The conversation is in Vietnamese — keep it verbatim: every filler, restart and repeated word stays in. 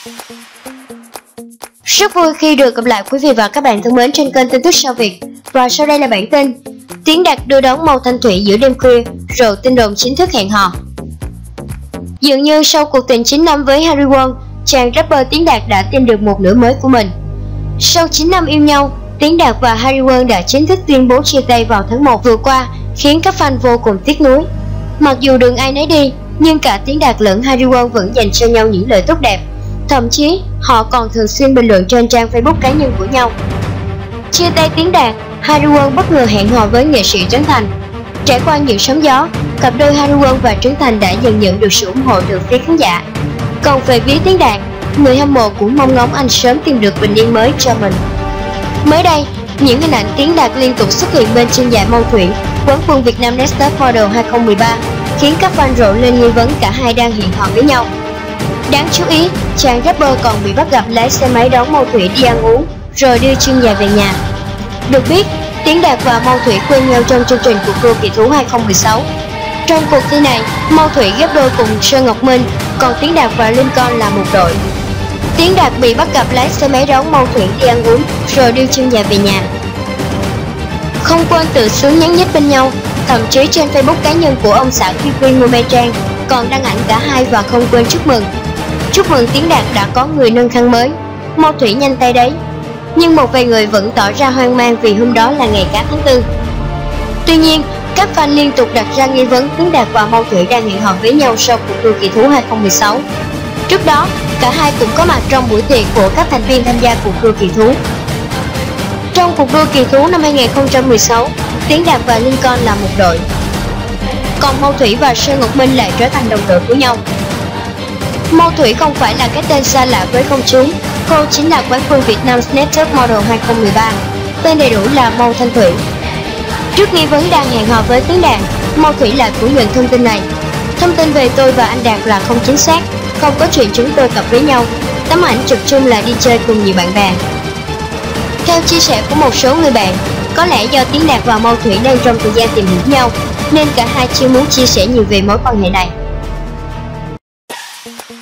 Rất vui khi được gặp lại quý vị và các bạn thân mến trên kênh tin tức Sao Việt. Và sau đây là bản tin Tiến Đạt đưa đón Mâu Thanh Thủy giữa đêm khuya, rồi tin đồn chính thức hẹn hò. Dường như sau cuộc tình chín năm với Harry Won, chàng rapper Tiến Đạt đã tìm được một nửa mới của mình. Sau chín năm yêu nhau, Tiến Đạt và Harry Won đã chính thức tuyên bố chia tay vào tháng một vừa qua, khiến các fan vô cùng tiếc nuối. Mặc dù đường ai nấy đi, nhưng cả Tiến Đạt lẫn Harry Won vẫn dành cho nhau những lời tốt đẹp. Thậm chí, họ còn thường xuyên bình luận trên trang Facebook cá nhân của nhau. Chia tay Tiến Đạt, Harry Won bất ngờ hẹn hò với nghệ sĩ Trấn Thành. Trải qua những sóng gió, cặp đôi Harry Won và Trấn Thành đã dần nhận được sự ủng hộ từ phía khán giả. Còn về phía Tiến Đạt, người hâm mộ cũng mong ngóng anh sớm tìm được bình yên mới cho mình. Mới đây, những hình ảnh Tiến Đạt liên tục xuất hiện bên chân dài Mâu Thủy, quán quân Việt Nam Next Top Model hai không một ba, khiến các fan rộ lên nghi vấn cả hai đang hẹn hò với nhau. Đáng chú ý, chàng rapper còn bị bắt gặp lái xe máy đón Mâu Thủy đi ăn uống, rồi đưa chân dài về nhà. Được biết, Tiến Đạt và Mâu Thủy quen nhau trong chương trình cuộc đua kỳ thú hai không một sáu. Trong cuộc thi này, Mâu Thủy ghép đôi cùng Sơn Ngọc Minh, còn Tiến Đạt và Lincoln là một đội. Tiến Đạt bị bắt gặp lái xe máy đón Mâu Thủy đi ăn uống, rồi đưa chân dài về nhà. Không quên tự sướng nhắn nhít bên nhau, thậm chí trên Facebook cá nhân của ông xã Quy Quy Ngô Mê Trang còn đăng ảnh cả hai và không quên chúc mừng. Chúc mừng Tiến Đạt đã có người nâng thang mới, Mâu Thủy nhanh tay đấy. Nhưng một vài người vẫn tỏ ra hoang mang vì hôm đó là ngày cá tháng tư. Tuy nhiên, các fan liên tục đặt ra nghi vấn Tiến Đạt và Mâu Thủy đang hẹn hò với nhau sau cuộc đua kỳ thú hai không một sáu. Trước đó, cả hai cũng có mặt trong buổi tiệc của các thành viên tham gia cuộc đua kỳ thú. Trong cuộc đua kỳ thú năm hai không một sáu, Tiến Đạt và Lincoln là một đội, còn Mâu Thủy và Sơn Ngọc Minh lại trở thành đồng đội của nhau. Mâu Thủy không phải là cái tên xa lạ với công chúng, cô chính là quán quân Việt Nam Next Top Model hai không một ba, tên đầy đủ là Mâu Thanh Thủy. Trước nghi vấn đang hẹn hò với Tiến Đạt, Mâu Thủy lại phủ nhận thông tin này. Thông tin về tôi và anh Đạt là không chính xác, không có chuyện chúng tôi cặp với nhau, tấm ảnh chụp chung là đi chơi cùng nhiều bạn bè. Theo chia sẻ của một số người bạn, có lẽ do Tiến Đạt và Mâu Thủy đang trong thời gian tìm hiểu nhau, nên cả hai chưa muốn chia sẻ nhiều về mối quan hệ này.